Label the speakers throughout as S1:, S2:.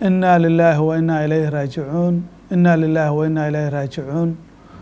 S1: إنا لله وإنا إليه راجعون إنا لله وإنا إليه راجعون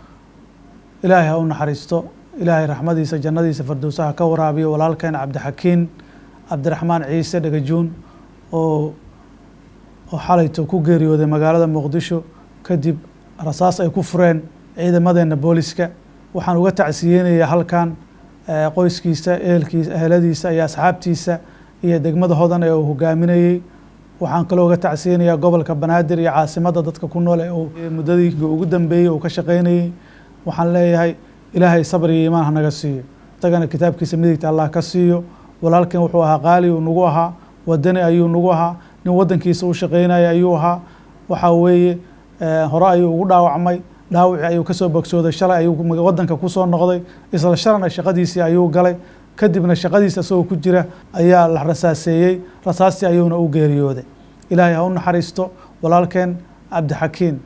S1: إلهي هون حريستو إلهي رحمديسا جناديسا فردوسها كورابي ولالكين عبد الحكيم عبد الرحمن عيسى دقجون oo xalayto ku geeriyooday magaalada Muqdisho kadib rasaas ay ku fureen ciidamadeena booliska waxaan uga tacsiyeenayaa halkan qoyskiisa eheladiisa iyo asxaabtiisa iyo degmada Hodan ee uu hogaaminayay waxaan kale uga tacsiyeenayaa gobolka Banaadir iyo caasimadda dadka ku nool ee muddadii ugu dambeeyay oo ka shaqeynayay waxaan leeyahay Ilaahay sabr iyo iimaan naga siiyo tagana kitaabkiisa midigta Allah ka siiyo walaalkeen wuxuu ahaa qaali oo nagu ahaa wadani ayuu nagu ahaa nin wadankiisa u shaqeynaya ayuu ahaa waxa weeye hore ayuu ugu dhaawacmay dhaawaci ayuu ka soo bogsooday shalay ayuu wadanka ku soo noqday isla shalana shaqadiisii ayuu galay kadibna shaqadiisa soo ku jira ayaa la rasaaseeyay rasaastii ayuuna u geeriyooday Ilaahay ha u naxariisto walaalkeen Cabdi Xakiin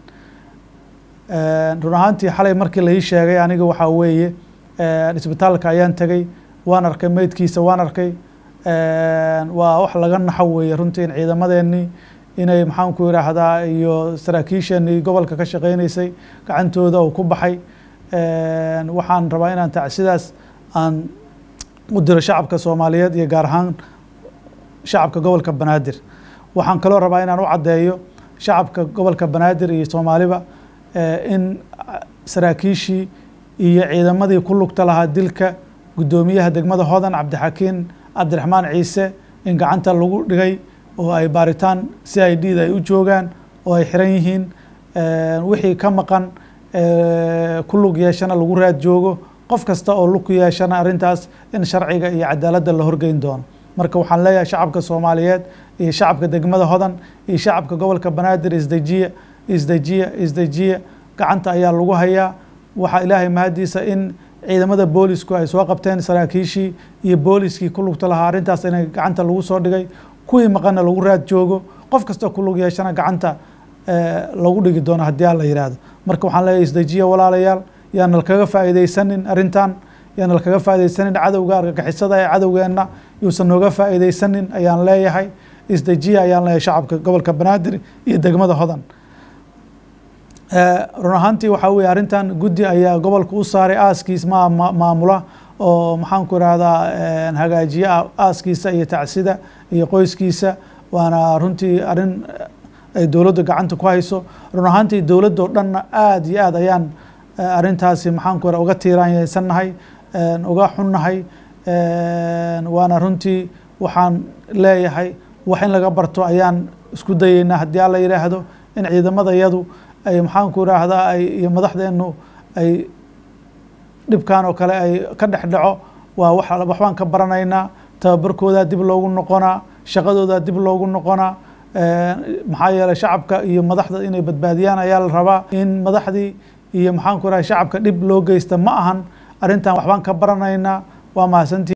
S1: run ahaantii xalay markii la ii sheegay aniga waxa weeye isbitaalka ayaan tagay waan arkay meydkiisa waan arkay waa wax laga naxo weeye runtii in ciidamadeennii inay maxaan ku yiraahdaa iyo saraakiishanii gobolka ka shaqeynaysay gacantooda oo ku baxay waxaan rabaa inaan tacsidaas aan u diro shacabka Soomaaliyeed iyo gaar ahaan shacabka gobolka Banaadir waxaan kaloo rabaa inaan u cadeeyo shacabka gobolka Banaadir iyo Soomaaliba in saraakiishii iyo ciidamadii ku lugta lahaa dilka gudoomiyaha degmada Hodan Cabdi Xakiin عبد الرحمن عيسى إن قعنت اللجوء لجي وأي باريتان CID ذا يوجوجان وأي حرينهن وحي كم مكان كل جيشنا اللجوء جوجو قف كستا أو لك جيشنا أرنتاس إن شرعي عدالة اللهرجين دون مركو حنلايا شعب كصوماليات شعب كدجمة هذن شعب كجول كبنادر إزدجية قعنت أيا اللجوء هيا وح إلهي مهديسا إن ciidamada boolisku ay soo qabteen saraakiishii iyo booliskii ku lugta lahaa arintaas in gacanta lagu soo dhigay kuwii maqana lagu raad joogo qof kasta ku lug yeeshana gacanta lagu dhigi doono haddii aan la yiraahdo marka waxaan leeyahay isdajiya walaalayaal yaan kaga faa'iideysanin arintan yaan kaga faa'iideysanin cadawga argagixisada ee cadawgeena yuusan nooga faa'iideysanin ayaan leeyahay isdajiya ayaan leeyahay shacabka gobolka Banaadir iyo degmada Hodan run ahaantii waxa weeye arintan guddi ayaa gobolka u saaray aaskiis maamula oo maxaan ku raahdaa hagaajiya aaskiisa iyo tacsida iyo qoyskiisa waana runtii arin ay dawladda gacanta ku hayso run ahaantii dawladda oo dhan aad iyo aad ayaan arintaasi maxaan ku uga tiiraanyeysanahay uga xunnahay waana runtii waxaan leeyahay wax in laga barto ayaan isku dayeynaa haddii aan la yiraahdo in ciidamada iyadu ay maxaan ku raahdaa ay iyo madaxdeenu ay dhibkaan oo kale ay ka dhaxdhaco waa waxbaan ka baranaynaa tababarkooda dib loogu noqonaa shaqadooda dib loogu noqonaa maxaa yeelay shacabka iyo madaxda inay badbaadiyaan ayaa la rabaa in madaxdii iyo maxaan ku raahdaa shacabka dhib loo geysta ma ahan arintan waxbaan ka baranaynaa waa mahadsantii